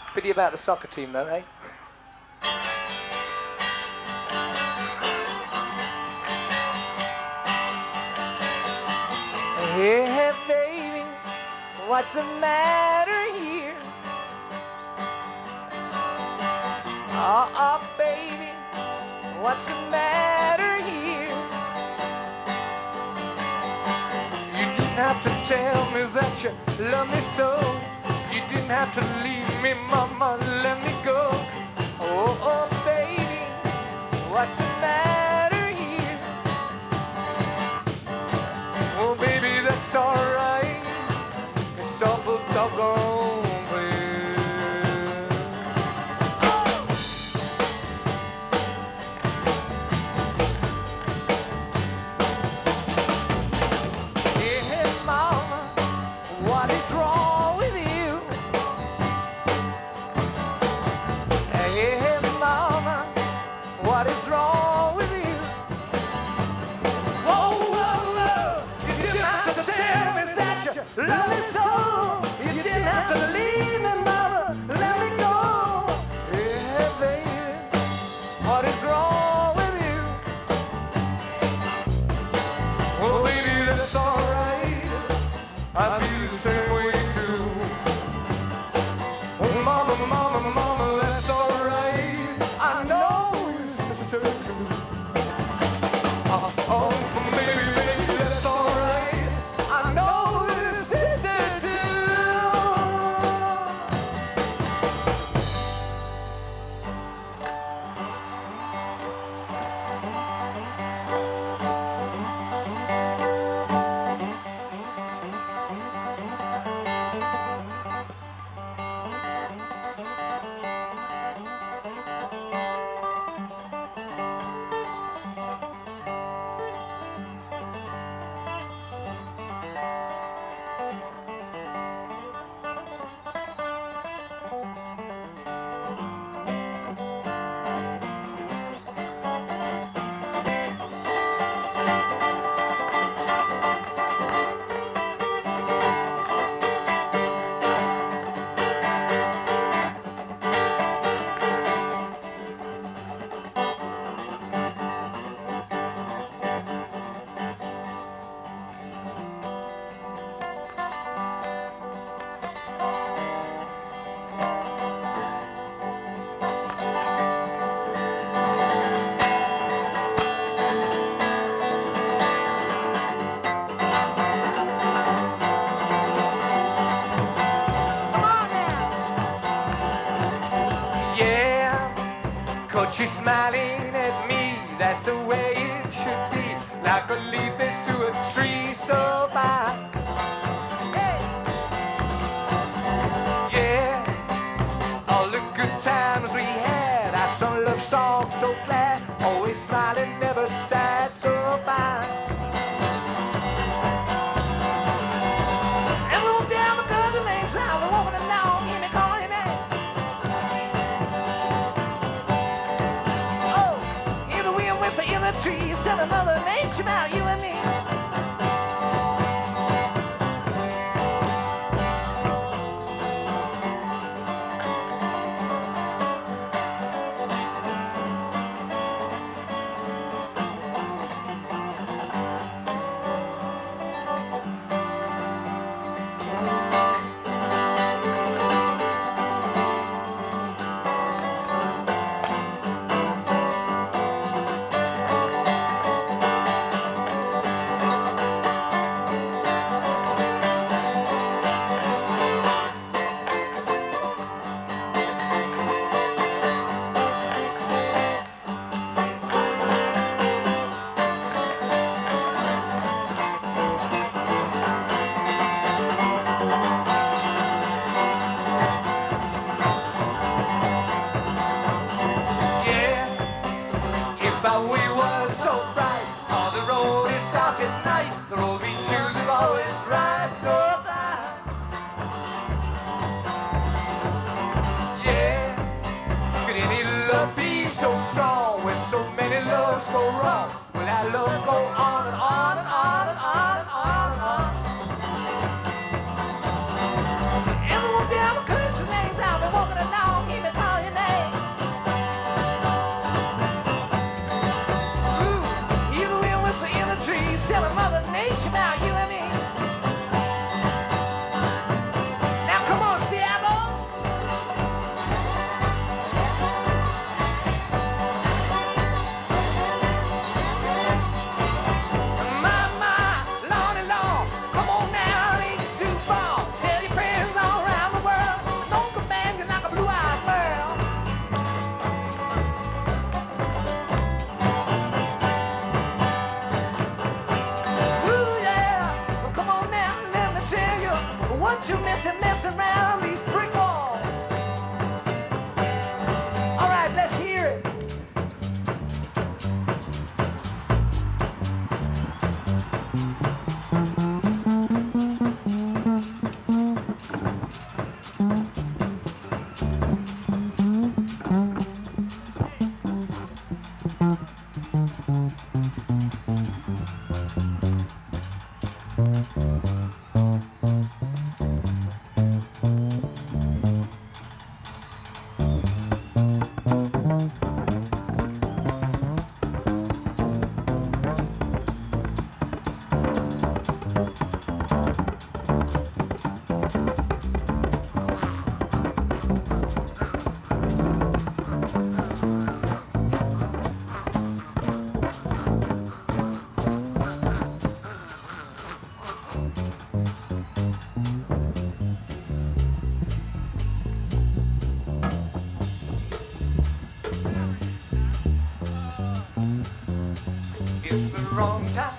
Pity about the soccer team, though, eh? Hey, baby, what's the matter here? Baby, what's the matter here? You didn't have to tell me that you love me so. You didn't have to leave me, mama, let me go. Oh, baby, what's the matter here? Oh, baby, that's alright. It's awful doggone clear. Hey, mama, what is wrong with you? Hey, mama, what is wrong with you? Whoa, whoa, whoa, you didn't have to tell me that you love me so. You didn't have to leave me, mama, let me go. Hey, baby, what is wrong with you? Oh, baby, that's alright. I feel the same way too. Oh, mama, mama, mama, that's alright. I know it's so true. Oh, baby, baby, that's alright. I know it's so true. Yeah, coach is smiling at me, that's the way it should be. Like a leaf is to a tree so by. Hey. Yeah, all the good times we had, our son love song so glad, always smiling, never sad, so fine. And we'll down because the lane sound, the woman along, hear me calling him out. In the wrong time.